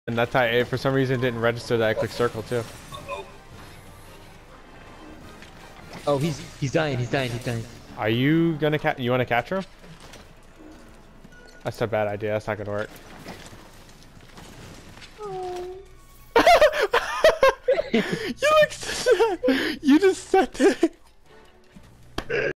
And that's how it, for some reason, it didn't register that I clicked circle too. Oh, he's dying. He's dying. Are you gonna you want to capture him? That's a bad idea. That's not gonna work. You look so sad. You just sat there.